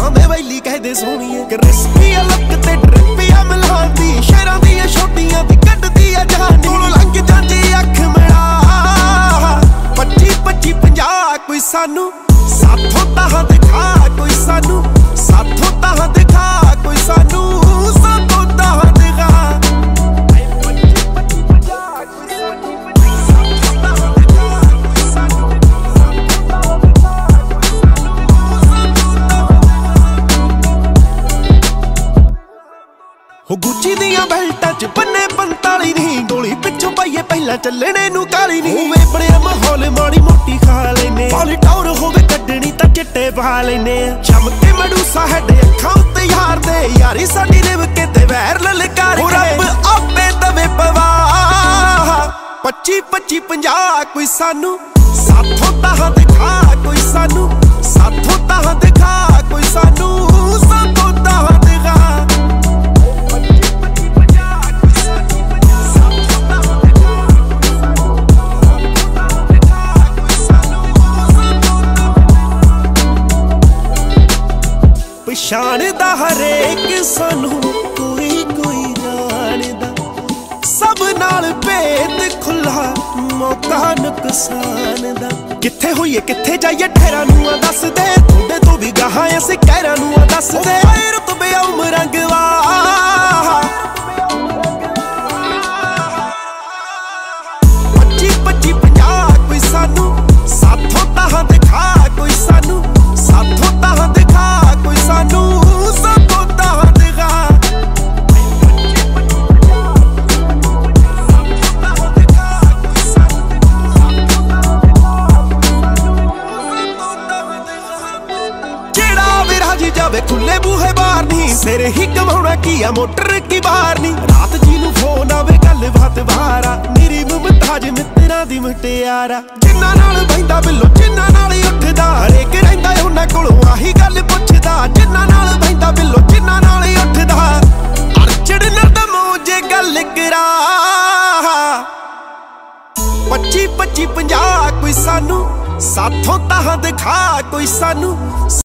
दे वैली कहदे सोहणीए क्रिस्पी लुक ते ड्रिपिया मिलांदी शहरां दी छोटियां दी कड्डदी आ जानी कोलों लंघ जांदी अख मिला 25-25 50 कोई सानू साथों ताहां दिखा कोई सानू साथों ताहां दिखा कोई सानू साथों ताहां दिखा हो गुच्ची दियां बेल्टां च बन्ने 45 नहीं गोली पिछों पाइए पहला चलने नू काली नहीं होवे बड़िया माहौल माड़ी मोटी खा लेने पाली टौर होवे कड्डनी तां चिट्टे पा लेने चमके मडूसा हैडे अखां उत्ते यार दे यारी साडी रिव के ते वैर ललकार के रब आपे दवे पवाह 25-25 50 कोई सानू साथों ताहां दिखा कोई सानू साथों ताहां दिखा कोई सानू साथों ताहां दिखा पछाणदा हरेक सानू कोई कोई जानदा सब नाल भेद खुला मौका नुकसान दा किथे होइए किथे जाइए ठहरा नूं दस दे थोड़े तो भी गाहां असीं कहरा नूं दस दे रुतबे उमरंग वाह 25-25 50 कोई सानू साथों ताहां दिखा कोई सानू साथों ताहां दिखा कोई सानू साथों ताहां दिखा जेड़ा भी राजी जावे खुले बूहे बाहर नहीं सिर ही कमाउणा की आ मोटर की बाहर नहीं रात जी नू फोन आवे गल बात बाहर आ मेरी मुमताज मित्तरां दी मुटियारा जिन्ना नाल बहिंदा बिल्लो जिन्ना नाल उठदा हरेक रहिंदा उन्हां कोलों आही गल पुछदा जिन्ना नाल बहिंदा बिल्लो जिन्ना नाल उठदा अड़चड़ नरदम जे गल करा 25-25 50 कोई सानू साथों ताहां दिखा कोई सानू